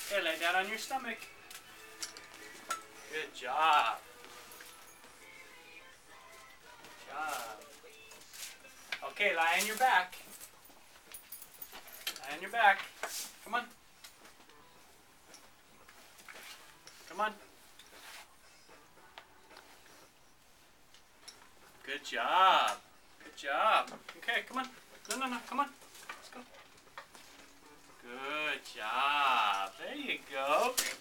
Okay, lay down on your stomach. Good job. Good job. Okay, lie on your back. Lie on your back. Come on. Come on. Good job. Good job. Okay, come on. No, come on. Let's go. Good job. There you go.